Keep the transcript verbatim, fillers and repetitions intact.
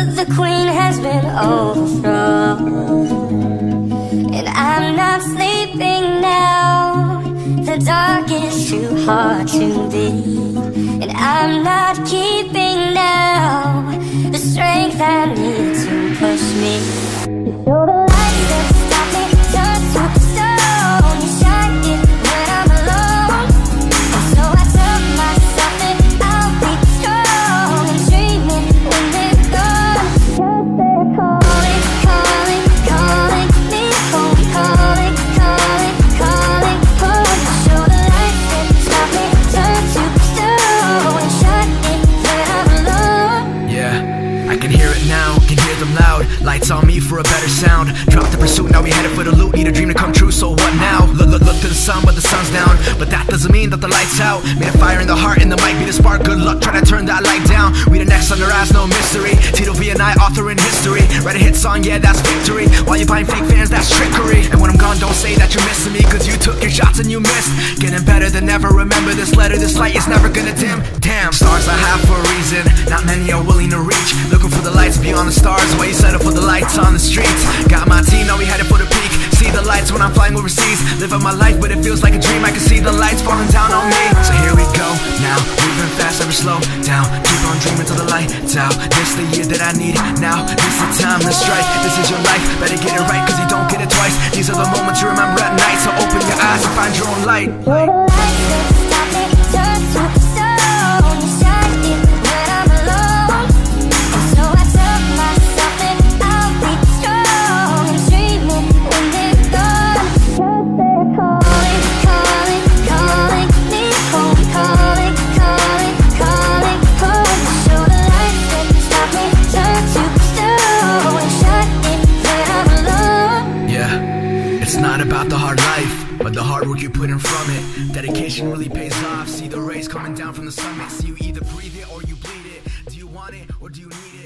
but the queen has been overthrown, and I'm not sleeping now. The dark is too hard to beat, and I'm not keeping now the strength I need to push me. You're the light that stop me, turn to stone. You shine it when I'm alone, and so I tell myself that I'll be strong and dreaming when they're gone. Cause they're calling, calling, calling me home, calling, calling, calling home. Show the light that stop me, turn to stone and shine it when I'm alone. Yeah, I can hear it now, can hear them loud. Lights on me for a better sound. Drop the pursuit, now we headed for the loot. Need a dream to come true, so what now? Look, look, look to the sun, but the sun's down. But that doesn't mean that the light's out. Made a fire in the heart and there might be the spark. Good luck trying to turn that light down. We the next on their ass, no mystery. Tito V and I, author in history. Write a hit song, yeah, that's victory. While you buying fake fans, that's trickery. And when I'm gone, don't say that you're missing me, cause you took your shots and you missed. Getting better than ever, remember this letter. This light is never gonna dim. Damn, stars I have for a reason, not many are willing to reach. Looking for the lights beyond the stars, while you settle for the lights on the streets. Got my team, now we headed for the peak. See the lights when I'm flying overseas. Living my life, but it feels like a dream. I can see the lights falling down on me. So here we go, now, moving fast, never slow down. Keep on dreaming till the lights out. This the year that I need now. This the time to strike. This is your life, better get it right, cause you don't get it twice. These are the moments you remember at night. So open your eyes and find your own light. You're the light that stop me, turn to stone. You shine it when I'm alone, and so I tell myself that I'll be strong and dreaming when they're gone. Cause they're calling, calling, calling me home, calling, calling, calling home. Show the light that stop me, turn to stone and shine it when I'm alone. Yeah, it's not about the hard life, but the hard work you put in from it. Dedication really pays off. See the rays coming down from the summit. See you either breathe it or you bleed it. Do you want it or do you need it?